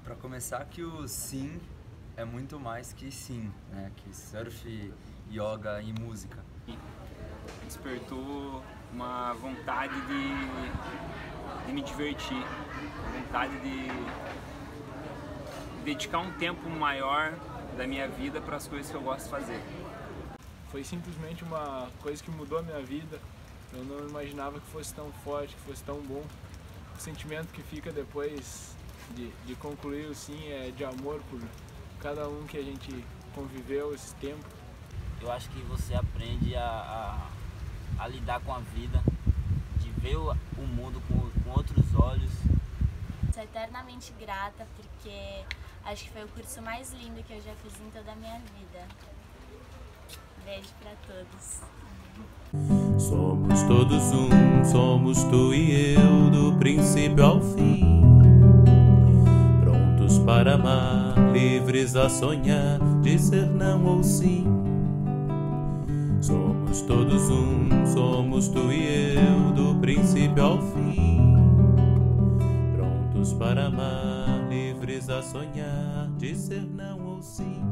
Para começar, que o sim é muito mais que sim, né? Que surf, yoga e música. Despertou uma vontade de me divertir, uma vontade de dedicar um tempo maior da minha vida para as coisas que eu gosto de fazer. Foi simplesmente uma coisa que mudou a minha vida. Eu não imaginava que fosse tão forte, que fosse tão bom. O sentimento que fica depois de concluir o sim é de amor por cada um que a gente conviveu esse tempo. Eu acho que você aprende a lidar com a vida, de ver o mundo com outros olhos. Sou eternamente grata porque acho que foi o curso mais lindo que eu já fiz em toda a minha vida. Beijo pra todos. Somos todos um, somos tu e eu, do princípio ao fim. Prontos para amar, livres a sonhar, dizer não ou sim. Somos todos um, somos tu e eu, do princípio ao fim. Prontos para amar, livres a sonhar, dizer não ou sim.